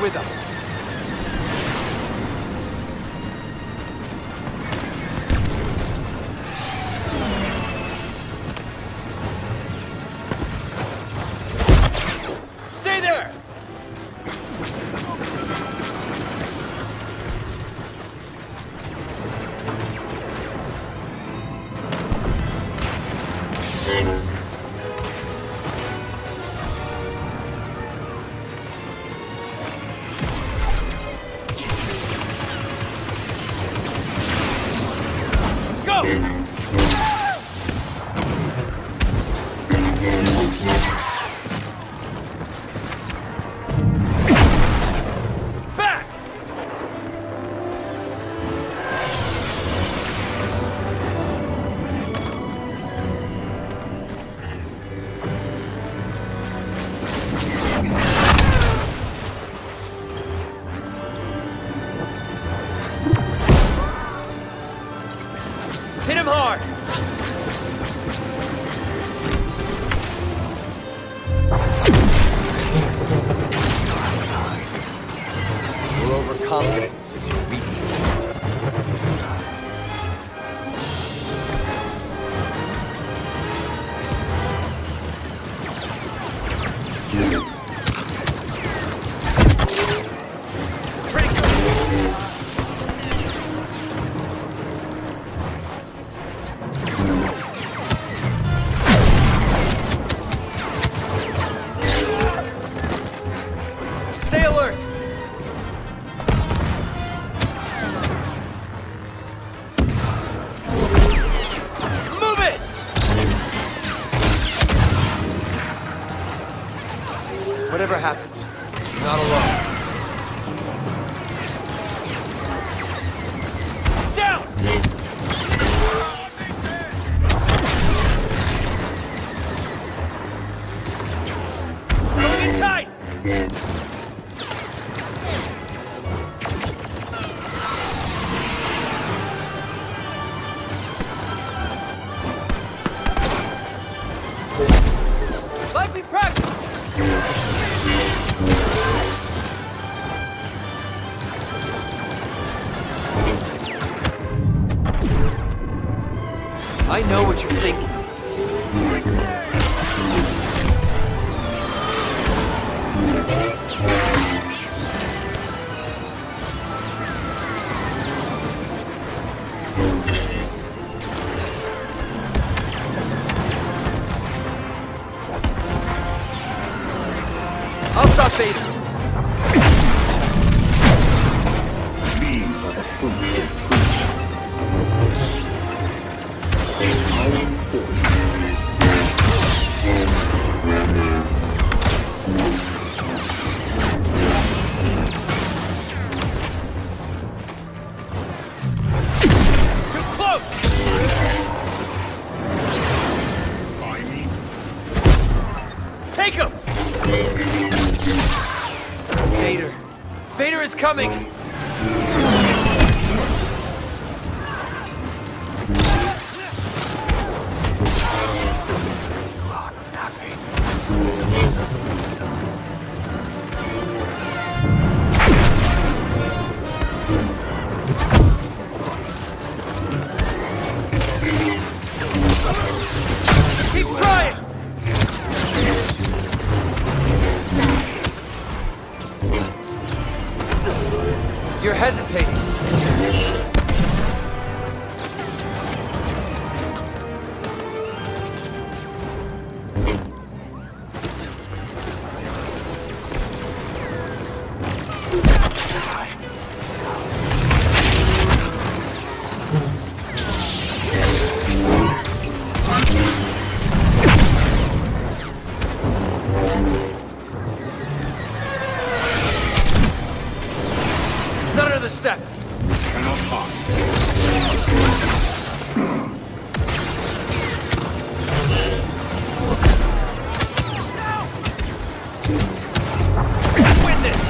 with us. Stay there! Hit him hard! Your overconfidence is your weakness. Pretty good. Stay alert! Move it! Whatever happens, you're not alone. Down! Going in tight! Like we practiced! I know what you're thinking. I'll stop Vader. These are the fruits of truth. Empowering force. Too close! Take him! Vader. Vader is coming! Keep trying! You're hesitating. Not another step. Cannot hide. Win this!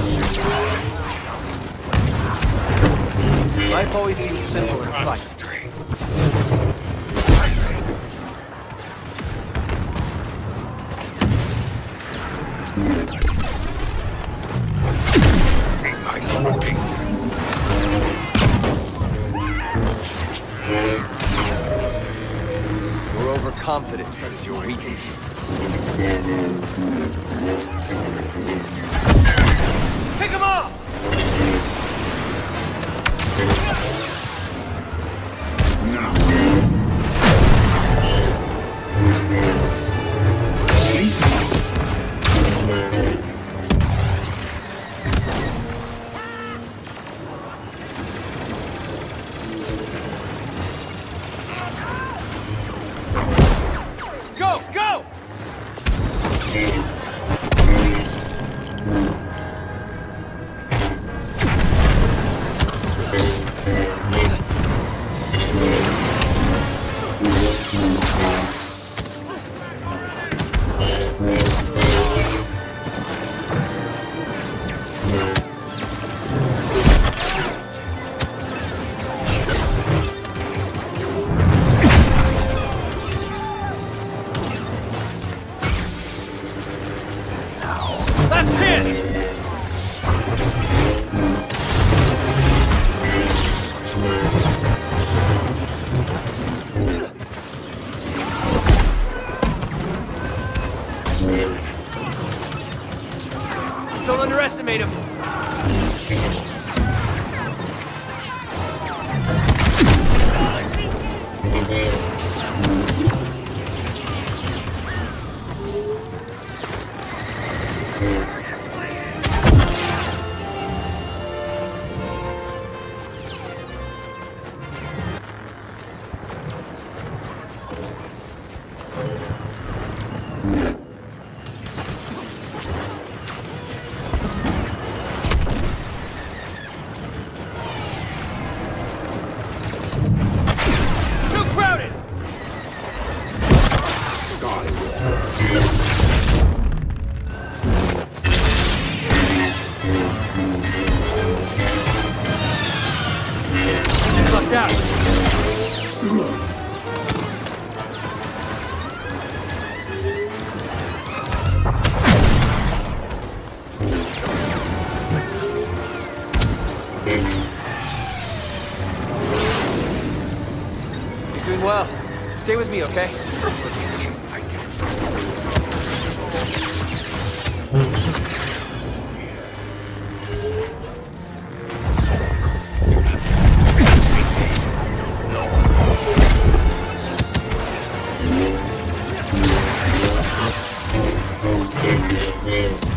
Life always seems simple in a fight. Your overconfidence is your weakness. Pick him up! Go! Go! Last chance! Don't underestimate him. Too crowded! Lucked out. You're doing well. Stay with me, okay? No.